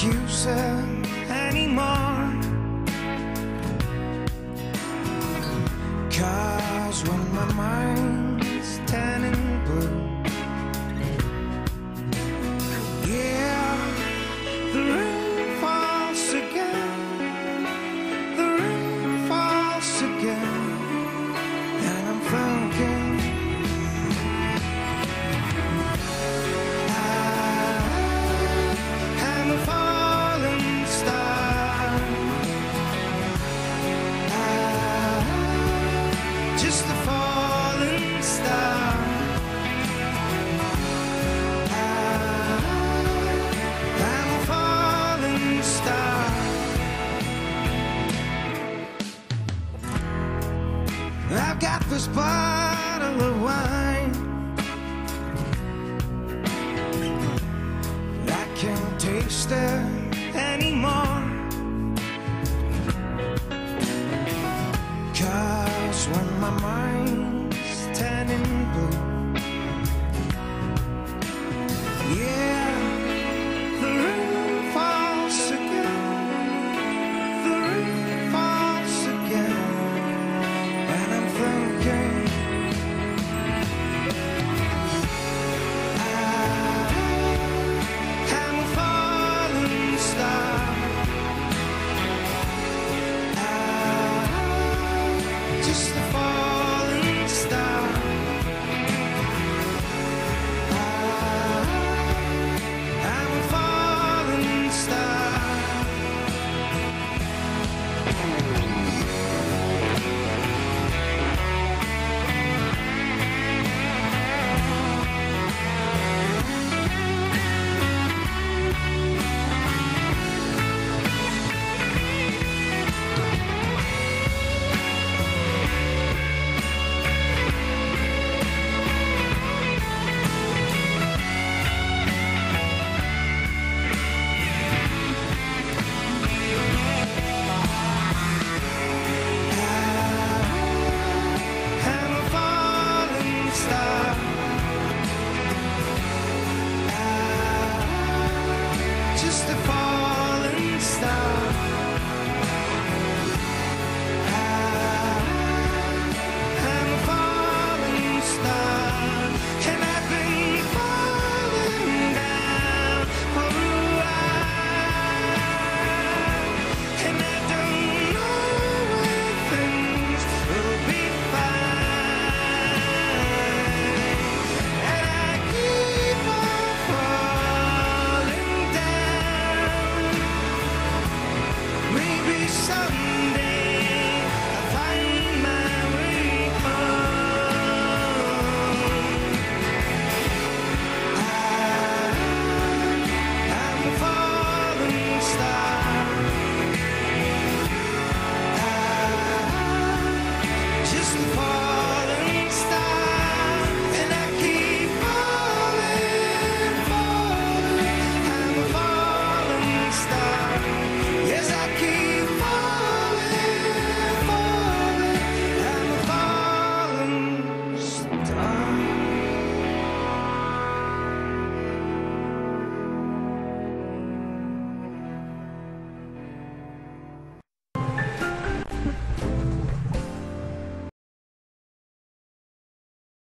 excuses anymore. 'Cause when my mind's turning blue, yeah, the rain falls again, the rain falls again, and I'm thinking I'm a falling star, just a falling star. I'm a falling star. I've got this bottle of wine, I can taste it